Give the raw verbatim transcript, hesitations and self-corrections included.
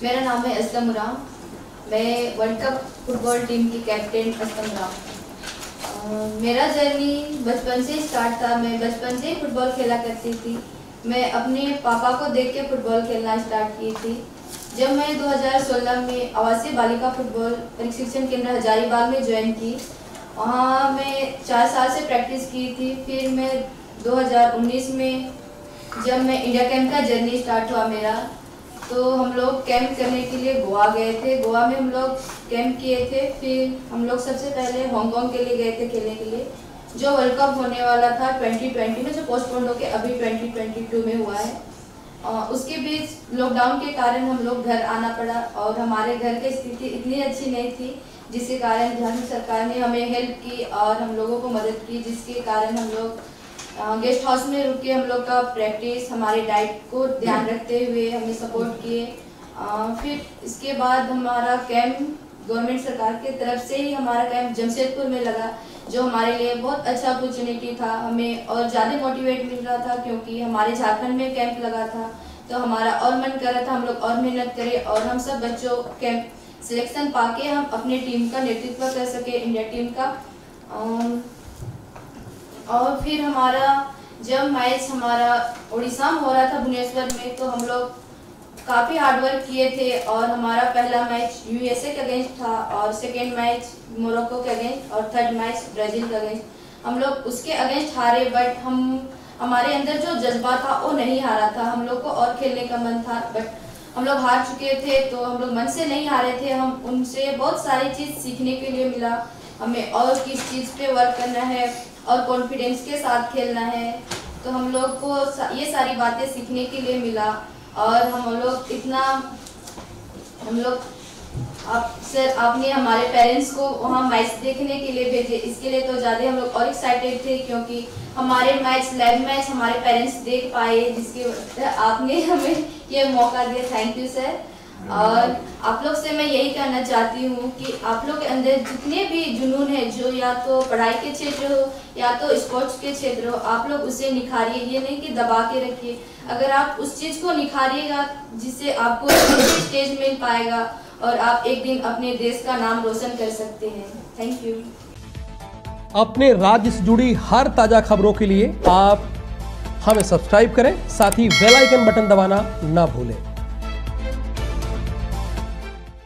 मेरा नाम है असलम राम। मैं वर्ल्ड कप फुटबॉल टीम की कैप्टन असलम राम। मेरा जर्नी बचपन से स्टार्ट था। मैं बचपन से ही फुटबॉल खेला करती थी। मैं अपने पापा को देख के फुटबॉल खेलना स्टार्ट की थी। जब मैं दो हज़ार सोलह में आवासीय बालिका फुटबॉल प्रशिक्षण केंद्र हजारीबाग में ज्वाइन की, वहाँ मैं चार साल से प्रैक्टिस की थी। फिर मैं दो हज़ार उन्नीस में जब मैं इंडिया कैंप का जर्नी स्टार्ट हुआ मेरा, तो हम लोग कैंप करने के लिए गोवा गए थे। गोवा में हम लोग कैंप किए थे। फिर हम लोग सबसे पहले हांगकांग के लिए गए थे खेलने के लिए, जो वर्ल्ड कप होने वाला था ट्वेंटी ट्वेंटी में, जो पोस्टपोन होकर अभी ट्वेंटी ट्वेंटी टू में हुआ है। आ, उसके बीच लॉकडाउन के कारण हम लोग घर आना पड़ा और हमारे घर की स्थिति इतनी अच्छी नहीं थी, जिसके कारण झारखंड सरकार ने हमें हेल्प की और हम लोगों को मदद की, जिसके कारण हम लोग गेस्ट हाउस में रुक के हम लोग का प्रैक्टिस, हमारे डाइट को ध्यान रखते हुए हमें सपोर्ट किए। फिर इसके बाद हमारा कैंप गवर्नमेंट सरकार की तरफ से ही हमारा कैंप जमशेदपुर में लगा, जो हमारे लिए बहुत अच्छा अपॉर्चुनिटी था। हमें और ज़्यादा मोटिवेट मिल रहा था क्योंकि हमारे झारखंड में कैंप लगा था, तो हमारा और मन कर रहा था हम लोग और मेहनत करें और हम सब बच्चों कैंप सिलेक्शन पाके हम अपने टीम का नेतृत्व कर सके, इंडिया टीम का। और फिर हमारा जब मैच हमारा उड़ीसा में हो रहा था भुवनेश्वर में, तो हम लोग काफ़ी हार्डवर्क किए थे और हमारा पहला मैच यूएसए के अगेंस्ट था और सेकेंड मैच मोरक्को के अगेंस्ट और थर्ड मैच ब्राज़ील के अगेंस्ट। हम लोग उसके अगेंस्ट हारे, बट हम हमारे अंदर जो जज्बा था वो नहीं हारा था। हम लोग को और खेलने का मन था, बट हम लोग हार चुके थे। तो हम लोग मन से नहीं हारे थे, हम उनसे बहुत सारी चीज़ सीखने के लिए मिला। हमें और किस चीज़ पे वर्क करना है और कॉन्फिडेंस के साथ खेलना है, तो हम लोग को ये सारी बातें सीखने के लिए मिला। और हम लोग इतना हम लोग आप सर आपने हमारे पेरेंट्स को वहाँ मैच देखने के लिए भेजे, इसके लिए तो ज़्यादा हम लोग और एक्साइटेड थे क्योंकि हमारे मैच लाइव मैच हमारे पेरेंट्स देख पाए, जिसके वजह आपने हमें ये मौका दिया। Thank you sir. और आप लोग से मैं यही कहना चाहती हूँ कि आप लोग के अंदर जितने भी जुनून है, जो या तो पढ़ाई के क्षेत्र हो या तो स्पोर्ट्स के क्षेत्र हो, आप लोग उसे निखारिए। ये नहीं कि दबा के रखिए। अगर आप उस चीज़ को निखारिएगा, जिससे आपको स्टेज मिल पाएगा और आप एक दिन अपने देश का नाम रोशन कर सकते हैं। Thank you. अपने राज्य से जुड़ी हर ताज़ा खबरों के लिए आप हमें सब्सक्राइब करें, साथ ही बेल आइकन बटन दबाना ना भूलें।